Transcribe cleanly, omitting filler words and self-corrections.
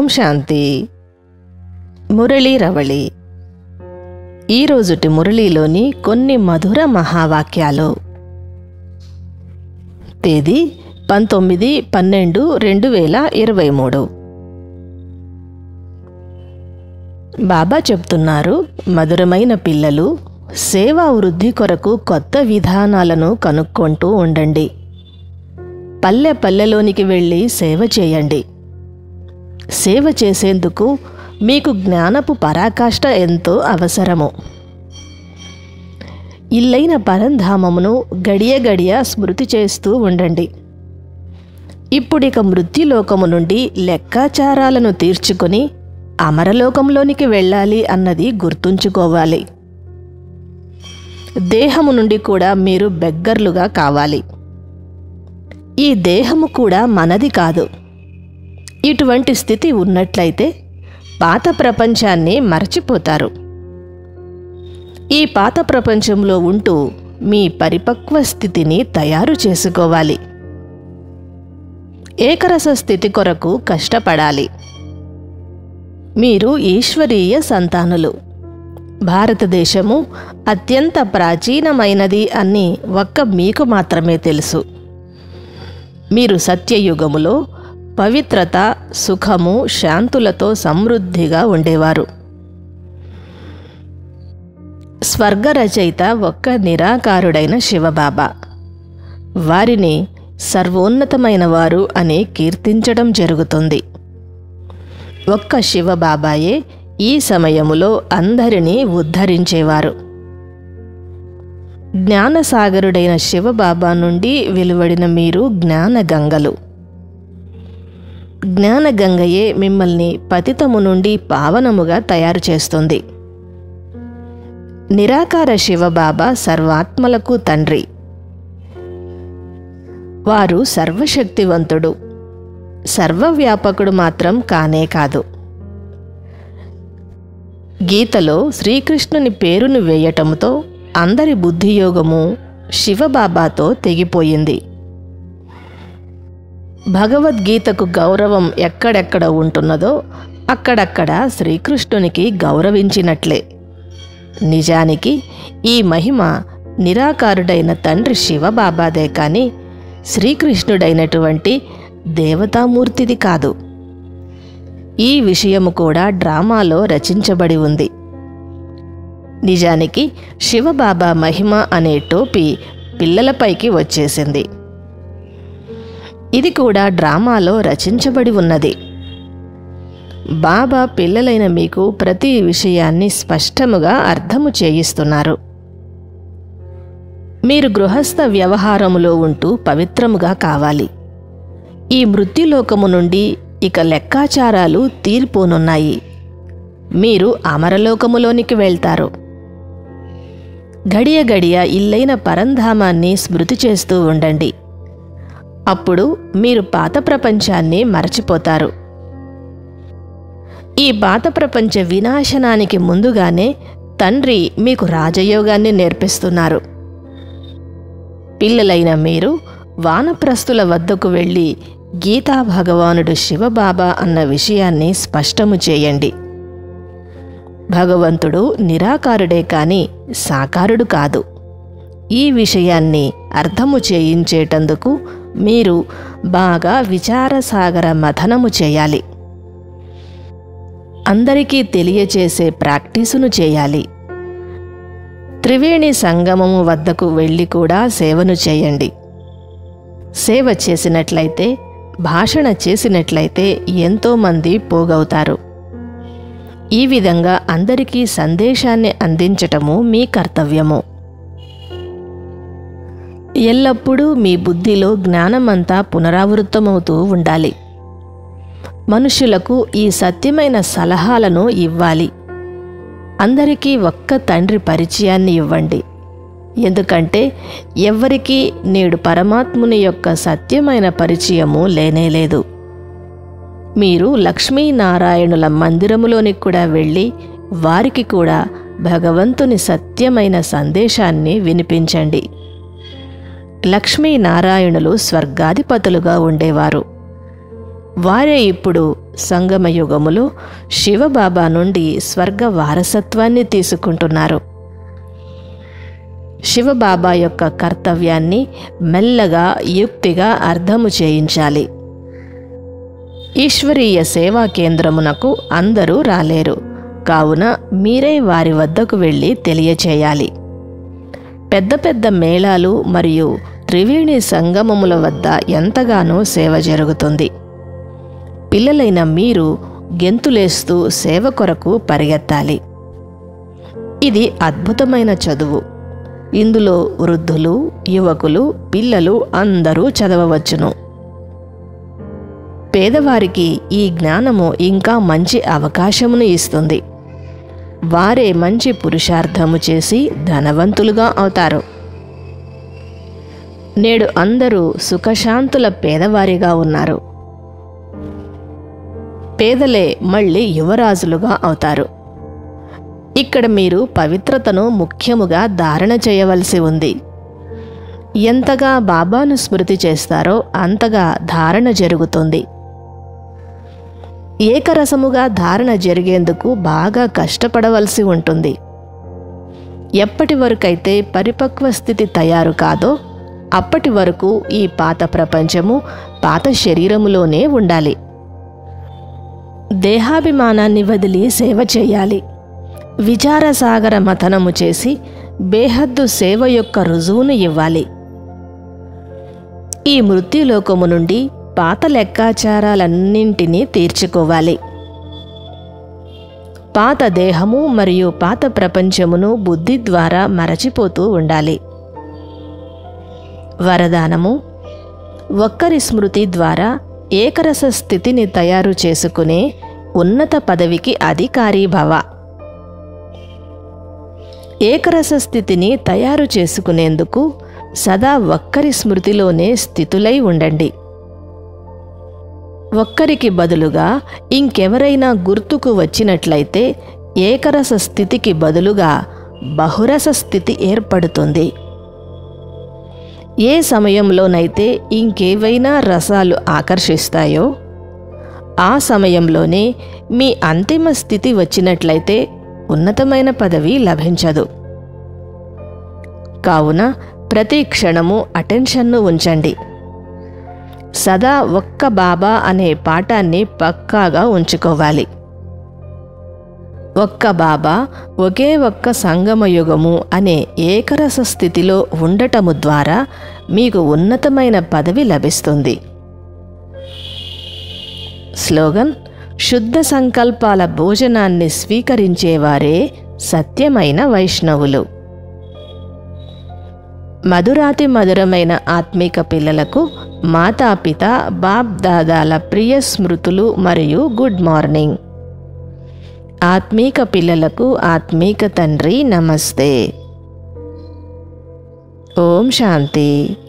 శాంతి. మురళీ రవళి. ఈరోజుటి మురళీలోని కొన్ని మధుర మహావాక్యాలు. తేదీ 19/12/2023. బాబా చెప్తున్నారు, మధురమైన పిల్లలు, సేవా వృద్ధి కొరకు కొత్త విధానాలను కనుక్కుంటూ ఉండండి. పల్లె పల్లెలోనికి వెళ్ళి సేవ చేయండి. సేవ చేసేందుకు మీకు జ్ఞానపు పరాకాష్ఠ ఎంతో అవసరము. ఇల్లైన పరంధామమును గడియ గడియ స్మృతి చేస్తూ ఉండండి. ఇప్పుడిక మృత్యులోకము నుండి లెక్కాచారాలను తీర్చుకొని అమరలోకంలోనికి వెళ్ళాలి అన్నది గుర్తుంచుకోవాలి. దేహము నుండి కూడా మీరు బెగ్గర్లుగా కావాలి. ఈ దేహము కూడా మనది కాదు. ఇటువంటి స్థితి ఉన్నట్లయితే పాత ప్రపంచాన్ని మరచిపోతారు. ఈ పాత ప్రపంచంలో ఉంటూ మీ పరిపక్వ స్థితిని తయారు చేసుకోవాలి. ఏకరస స్థితి కొరకు కష్టపడాలి. మీరు ఈశ్వరీయ సంతానులు. భారతదేశము అత్యంత ప్రాచీనమైనది అని ఒక్క మీకు మాత్రమే తెలుసు. మీరు సత్యయుగములో పవిత్రత, సుఖము, శాంతులతో సమృద్ధిగా ఉండేవారు. స్వర్గరచయిత ఒక్క నిరాకారుడైన శివబాబా. వారిని సర్వోన్నతమైన వారు అని కీర్తించడం జరుగుతుంది. ఒక్క శివబాబాయే ఈ సమయములో అందరినీ ఉద్ధరించేవారు. జ్ఞానసాగరుడైన శివబాబా నుండి వెలువడిన మీరు జ్ఞానగంగలు. జ్ఞానగంగయే మిమ్మల్ని పతితము నుండి పావనముగా తయారు చేస్తుంది. నిరాకార శివబాబా సర్వాత్మలకు తండ్రి. వారు సర్వశక్తివంతుడు, సర్వవ్యాపకుడు మాత్రం కానే కాదు. గీతలో శ్రీకృష్ణుని పేరును వేయటంతో అందరి బుద్ధియోగము శివబాబాతో తెగిపోయింది. భగవద్గీతకు గౌరవం ఎక్కడెక్కడ ఉంటున్నదో అక్కడక్కడ శ్రీకృష్ణునికి గౌరవించినట్లే. నిజానికి ఈ మహిమ నిరాకారుడైన తండ్రి శివబాబాదే కాని శ్రీకృష్ణుడైనటువంటి దేవతామూర్తిది కాదు. ఈ విషయము కూడా డ్రామాలో రచించబడి ఉంది. నిజానికి శివబాబా మహిమ అనే టోపీ పిల్లలపైకి వచ్చేసింది. ఇది కూడా డ్రామాలో రచించబడి ఉన్నది. బాబా పిల్లలైన మీకు ప్రతి విషయాన్ని స్పష్టముగా అర్థము చేయిస్తున్నారు. మీరు గృహస్థ వ్యవహారములో ఉంటూ పవిత్రముగా కావాలి. ఈ మృత్యులోకము నుండి ఇక లెక్కాచారాలు తీరిపోనున్నాయి. మీరు అమరలోకములోనికి వెళ్తారు. గడియ గడియ ఇల్లైన పరంధామాన్ని స్మృతి చేస్తూ ఉండండి. అప్పుడు మీరు పాత ప్రపంచాన్ని మరచిపోతారు. ఈ పాత ప్రపంచ వినాశనానికి ముందుగానే తండ్రి మీకు రాజయోగాన్ని నేర్పిస్తున్నారు. పిల్లలైన మీరు వానప్రస్థుల వద్దకు వెళ్ళి గీతా భగవానుడు శివబాబా అన్న విషయాన్ని స్పష్టము చేయండి. భగవంతుడు నిరాకారుడే కాని సాకారుడు కాదు. ఈ విషయాన్ని అర్థము చేయించేటందుకు మీరు బాగా విచారసాగర మథనము చేయాలి. అందరికీ తెలియచేసే ప్రాక్టీసును చేయాలి. త్రివేణి సంగమము వద్దకు వెళ్ళి కూడా సేవను చేయండి. సేవ చేసినట్లయితే, భాషణ చేసినట్లయితే ఎంతోమంది పోగవుతారు. ఈ విధంగా అందరికీ సందేశాన్ని అందించటము మీ కర్తవ్యము. ఎల్లప్పుడూ మీ బుద్ధిలో జ్ఞానమంతా పునరావృతమవుతూ ఉండాలి. మనుషులకు ఈ సత్యమైన సలహాలను ఇవ్వాలి. అందరికీ ఒక్క తండ్రి పరిచయాన్ని ఇవ్వండి. ఎందుకంటే ఎవ్వరికీ నేడు పరమాత్ముని యొక్క సత్యమైన పరిచయము లేనేలేదు. మీరు లక్ష్మీనారాయణుల మందిరములోనికి కూడా వెళ్ళి వారికి కూడా భగవంతుని సత్యమైన సందేశాన్ని వినిపించండి. లక్ష్మీనారాయణులు స్వర్గాధిపతులుగా ఉండేవారు. వారే ఇప్పుడు సంగమయుగములో శివబాబా నుండి స్వర్గ వారసత్వాన్ని తీసుకుంటున్నారు. శివబాబా యొక్క కర్తవ్యాన్ని మెల్లగా యుక్తిగా అర్థము చేయించాలి. ఈశ్వరీయ సేవా కేంద్రమునకు అందరూ రాలేరు, కావున మీరే వారి వద్దకు వెళ్ళి తెలియచేయాలి. పెద్ద పెద్ద మేళాలు మరియు త్రివేణి సంగమముల వద్ద ఎంతగానో సేవ జరుగుతుంది. పిల్లలైన మీరు గెంతులేస్తూ సేవ కొరకు పరిగెత్తాలి. ఇది అద్భుతమైన చదువు. ఇందులో వృద్ధులు, యువకులు, పిల్లలు అందరూ చదవవచ్చును. పేదవారికి ఈ జ్ఞానము ఇంకా మంచి అవకాశమును ఇస్తుంది. వారే మంచి పురుషార్థము చేసి ధనవంతులుగా అవుతారు. నేడు అందరూ సుఖశాంతుల పేదవారిగా ఉన్నారు. పేదలే మళ్ళీ యువరాజులుగా అవుతారు. ఇక్కడ మీరు పవిత్రతను ముఖ్యముగా ధారణ చేయవలసి ఉంది. ఎంతగా బాబాను స్మృతి చేస్తారో అంతగా ధారణ జరుగుతుంది. ఏకరసముగా ధారణ జరిగేందుకు బాగా కష్టపడవలసి ఉంటుంది. ఎప్పటి వరకైతే పరిపక్వ స్థితి తయారు కాదో అప్పటి వరకు ఈ పాత ప్రపంచము పాత శరీరములోనే ఉండాలి. దేహాభిమానాన్ని వదిలి సేవ చేయాలి. విచారసాగర మథనము చేసి బేహద్దు సేవ యొక్క రుజువును ఇవ్వాలి. ఈ మృత్యులోకము నుండి పాత లెక్కాచారాలన్నింటినీ తీర్చుకోవాలి. పాత దేహము మరియు పాత ప్రపంచమును బుద్ధి ద్వారా మరచిపోతూ ఉండాలి. వరదానము: ఒక్కరి స్మృతి ద్వారా ఏకరస స్థితిని తయారు చేసుకునే ఉన్నత పదవికి అధికారి భవ. ఏకరస స్థితిని తయారు చేసుకునేందుకు సదా ఒక్కరి స్మృతిలోనే స్థితులై ఉండండి. ఒక్కరికి బదులుగా ఇంకెవరైనా గుర్తుకు వచ్చినట్లయితే ఏకరస స్థితికి బదులుగా బహురస స్థితి ఏర్పడుతుంది. ఏ సమయంలోనైతే ఇంకేవైనా రసాలు ఆకర్షిస్తాయో ఆ సమయంలోనే మీ అంతిమ స్థితి వచ్చినట్లయితే ఉన్నతమైన పదవి లభించదు. కావున ప్రతి క్షణము అటెన్షన్ను ఉంచండి. సదా ఒక్క బాబా అనే పాఠాన్ని పక్కాగా ఉంచుకోవాలి. ఒక్క బాబా, ఒకే ఒక్క సంగమయుగము అనే ఏకరస స్థితిలో ఉండటము ద్వారా మీకు ఉన్నతమైన పదవి లభిస్తుంది. స్లోగన్: శుద్ధ సంకల్పాల భోజనాన్ని స్వీకరించేవారే సత్యమైన వైష్ణవులు. మధురాతి మధురమైన ఆత్మీక పిల్లలకు మాతాపిత బాప్ దాదాల ప్రియ స్మృతులు మరియు గుడ్ మార్నింగ్. ఆత్మీక పిల్లలకు ఆత్మీక తండ్రి నమస్తే. ఓం శాంతి.